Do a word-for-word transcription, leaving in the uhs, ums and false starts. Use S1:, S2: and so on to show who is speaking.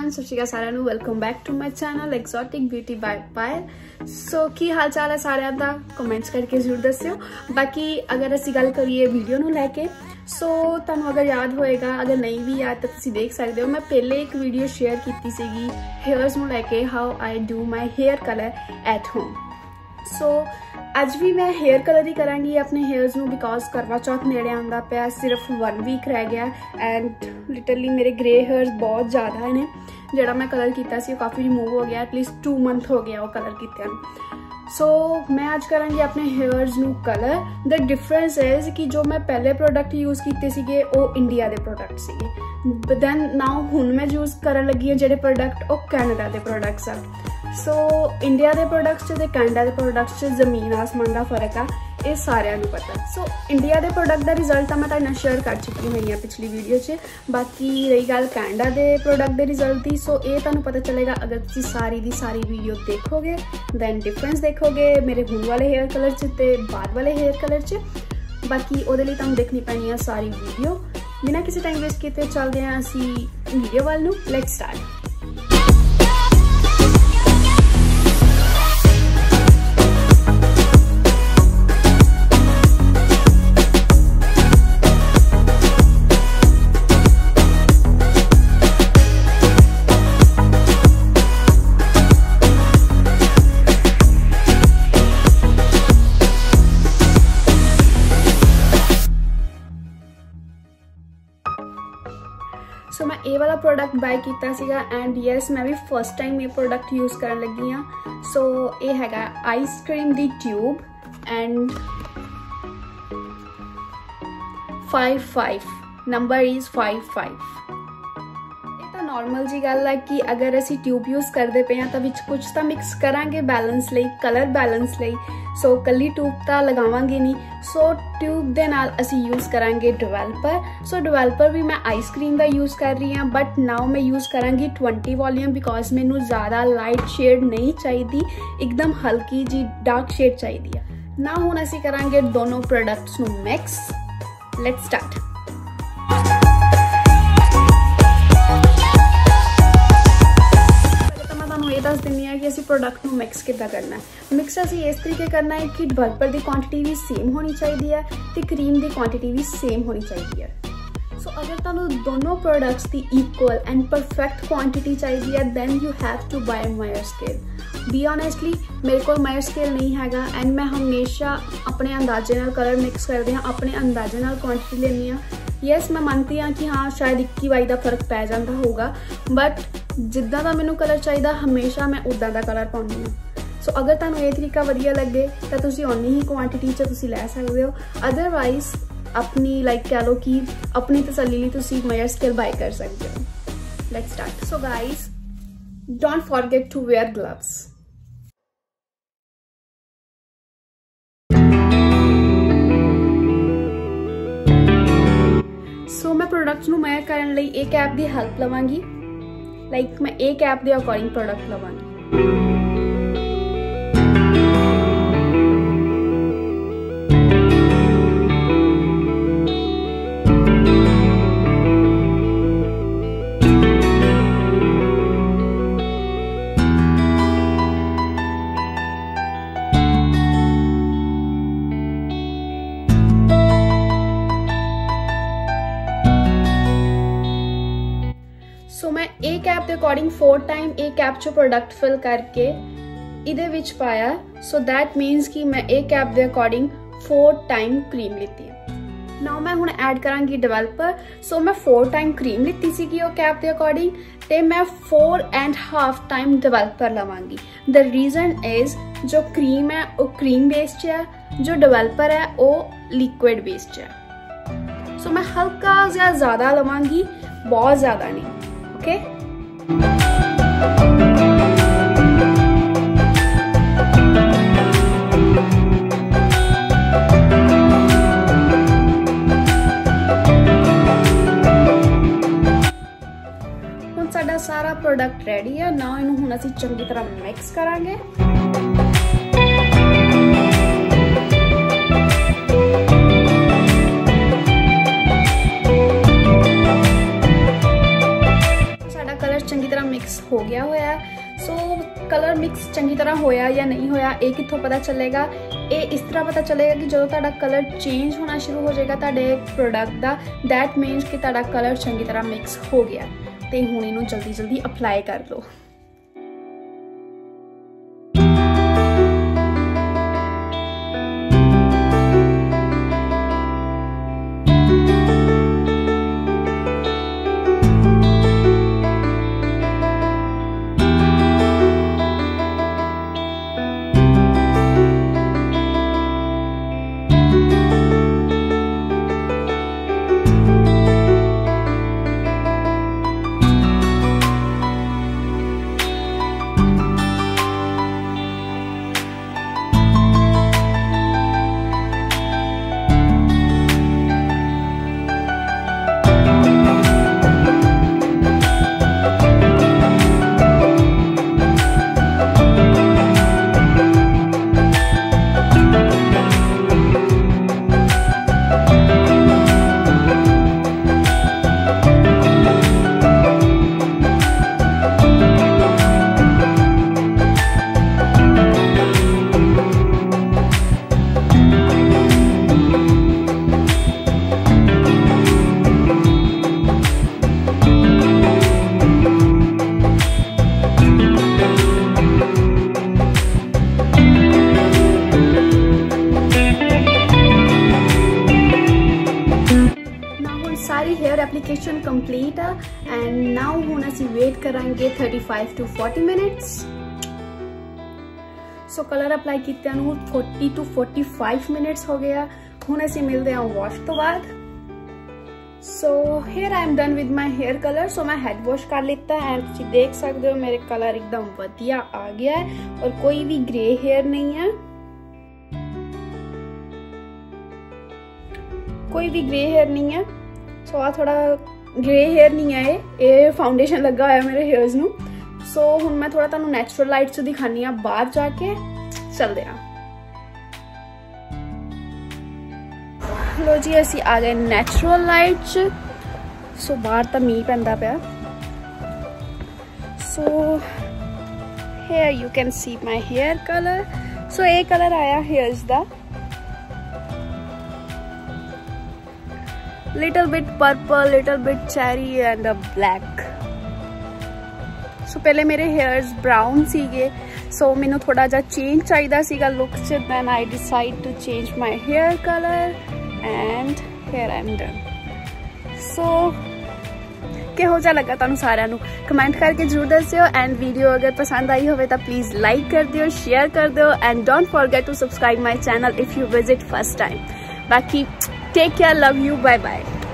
S1: Everyone, सत श्री अकाल साਰਿਆਂ ਨੂੰ। Welcome back to my channel exotic beauty by Payal. So ਕੀ ਹਾਲ ਚਾਲ ਹੈ ਸਾਰਿਆਂ ਦਾ, ਕਮੈਂਟਸ ਕਰਕੇ ਜ਼ਰੂਰ ਦੱਸਿਓ। ਬਾਕੀ ਅਗਰ ਅਸੀਂ ਗੱਲ ਕਰੀਏ ਵੀਡੀਓ ਨੂੰ ਲੈ ਕੇ, ਸੋ ਤੁਹਾਨੂੰ ਅਗਰ ਯਾਦ ਹੋਏਗਾ, ਅਗਰ ਨਹੀਂ ਵੀ ਯਾਦ ਤਾਂ ਤੁਸੀਂ ਦੇਖ ਸਕਦੇ ਹੋ। ਮੈਂ ਪਹਿਲੇ ਇੱਕ ਵੀਡੀਓ ਸ਼ੇਅਰ ਕੀਤੀ ਸੀਗੀ ਹੇਅਰਸ ਨੂੰ ਲੈ ਕੇ, how I do my hair colour at home. So ਅੱਜ ਵੀ मैं हेयर कलर ही करांगी अपने हेयर्स ਨੂੰ, बिकॉज करवा चौथ नेड़े आंदा पिया, सिर्फ वन वीक रह गया एंड लिटरली मेरे ग्रे हेयर्स बहुत ज़्यादा ने। जिहड़ा मैं कलर किया सी काफ़ी रिमूव हो गया, एटलीस्ट टू मंथ हो गया वो कलर किया। सो so, मैं आज करांगी अपने हेयर्स ਨੂੰ कलर। द डिफरेंस इज कि जो मैं पहले प्रोडक्ट यूज़ किए सीगे वो इंडिया के प्रोडक्ट सीगे, बट दैन नाउ हुण मैं यूज़ करन लगी हाँ जिहड़े प्रोडक्ट वो कैनेडा के प्रोडक्ट्स आ। सो so, इंडिया के प्रोडक्ट्स ते कैनेडा के प्रोडक्ट्स जमीन आसमान का फर्क आ, ये सारिਆਂ ਨੂੰ पता। सो so, इंडिया के प्रोडक्ट का रिजल्ट तो मैं तुहाडे नाल शेयर कर चुकी हुई हाँ पिछली वीडियो च। बाकी रही गल कैनेडा के प्रोडक्ट के रिजल्ट की, सो ये तुहानूं पता चलेगा अगर तुसीं सारी दी सारी वीडियो देखोगे, दैन डिफरेंस देखोगे मेरे हुण वाले हेयर कलर च ते बाद वाले हेयर कलर च। बाकी उहदे लई तुहानूं देखनी पैनी है सारी वीडियो। बिना किसी टाइम वेस्ट किए चलते हैं असीं वीडियो वाल नूं। Let's start. सो so, मैं ये वाला प्रोडक्ट बाय किया सीगा एंड यस मैं भी फर्स्ट टाइम ये प्रोडक्ट यूज़ कर लगी हाँ। सो ये हैगा आइस क्रीम दी tube and five five number is five five. Normal जी गल है कि अगर असी ट्यूब यूज़ करते पे हैं तो विच कुछ तो मिक्स करांगे बैलेंस लई, कलर बैलेंस लई। सो कली ट्यूब तो लगावांगे नहीं, सो ट्यूब दे नाल असी यूज़ करांगे डिवेलपर। सो डिवेलपर भी मैं आइस क्रीम का यूज़ कर रही हाँ, बट नाउ मैं यूज़ करांगी ट्वेंटी वॉल्यूम, बिकॉज मैनू ज़्यादा लाइट शेड नहीं चाहिए, एकदम हल्की जी डार्क शेड चाहिए। ना हुण असी करांगे दोनों प्रोडक्ट्स नू मिक्स। Let's start. ये दस देनी है कि असी प्रोडक्ट में मिक्स कितना करना है। मिक्स असी इस तरीके करना है कि डिवेलपर की क्वांटिटी भी सेम होनी चाहिए है तो क्रीम की क्वांटिटी भी सेम होनी चाहिए है। सो so, अगर तुहानूं दोनों प्रोडक्ट्स की इक्वल एंड परफेक्ट क्वांटिटी चाहिए है, then you have to buy मायर स्केल। बी ऑनेस्टली मेरे को मायर स्केल नहीं हैगा एंड मैं हमेशा अपने अंदाजे नाल कलर मिक्स करती हाँ, अपने अंदाजे नाल क्वांटिटी लेनी हाँ। यस मैं मानती हाँ कि हाँ शायद इक्की बाई का फर्क पै जाता होगा, बट जिद्दां दा मैनूं कलर चाहिए हमेशा मैं उदां दा कलर पाउंदी हाँ। सो so, अगर तुहानूं ये तरीका वधिया लगे तो तुसीं उन्नी ही क्वांटिटी च तुसीं लै सकदे हो। अदरवाइज अपनी लाइक कह लो कि अपनी तसल्ली लई तुसीं मायर स्केल बाय कर सकते हो। Let's start. So guys don't forget to wear gloves. So मैं प्रोडक्ट्स नूं मेयर करन लई एक ऐप की हेल्प लवांगी। लाइक like, मैं एक ऐप के अकॉर्डिंग प्रोडक्ट लवांगी। सो मैं एक ऐप के अकॉर्डिंग फोर टाइम एक ऐप चो प्रोडक्ट फिल करके इहदे विच पाया। सो दैट मीनस कि मैं एक ऐप के अकॉर्डिंग फोर टाइम क्रीम लीती है। नाउ मैं हुण ऐड करांगी डिवेलपर। सो मैं फोर टाइम क्रीम लीती सी उस ऐप के अकॉर्डिंग, तो मैं four and half time developer लवांगी। द रीजन इज जो क्रीम है वो क्रीम बेस्ड है, जो डिवेलपर है वो लिक्विड बेस्ड है। सो मैं हल्का या ज़्यादा लवांगी, बहुत ज़्यादा नहीं। Okay okay? हुण साडा सारा प्रोडक्ट रेडी है। ना इनू हुण असीं चंगी तरह मिक्स करांगे। हो गया होया। सो कलर मिक्स चंगी तरह होया या नहीं होया ये कित्थों पता चलेगा? ये इस तरह पता चलेगा कि जो तुहाडा कलर चेंज होना शुरू हो जाएगा तुहाडे प्रोडक्ट दा, दैट मीनस कि तुहाडा कलर चंगी तरह मिक्स हो गया। ते हुण इहनूं जल्दी जल्दी अप्लाई कर लो। हेयर एप्लीकेशन कंप्लीट है एंड नाउ हुण असीं वेट करांगे thirty five to forty minutes. So colour apply कीते नूं forty to forty five minutes हो गया। हुण असीं मिलदे हां वॉश तो बाद। So here I am done with my hair colour. So मैं हेड वॉश कर लिता है एंड तुसीं देख सकते हो मेरे कलर एकदम वधिया आ गया है और कोई भी ग्रे हेयर नहीं है, कोई भी ग्रे हेयर नहीं है। सो आ थोड़ा ग्रे हेयर नहीं है, ये फाउंडेशन लगा हुआ मेरे हेयर्स नू। सो हुण मैं थोड़ा तुहानू नैचुरल लाइट च दिखानी आ, बाहर जाके चलदे आ। लो जी असीं आ गए नैचुरल लाइट च। सो बाहर तां मींह पैंदा पिया। So here you can see my hair colour. So ये कलर आया हेयर्स दा, little bit purple, little bit cherry and a black. So पहले मेरे hairs brown सीगे, so मैंने थोड़ा जा change चाहिदा सीगा look च, then I decide to change my hair color and here I'm done. So किहो जा लगा तुहानू सारिਆਂ ਨੂੰ कमेंट करके जरूर दस्सिओ एंड वीडियो अगर पसंद आई होवे तो प्लीज लाइक कर दिओ, शेयर कर दिओ and don't forget to subscribe my channel if you visit first time. बाकी take care, love you, bye bye.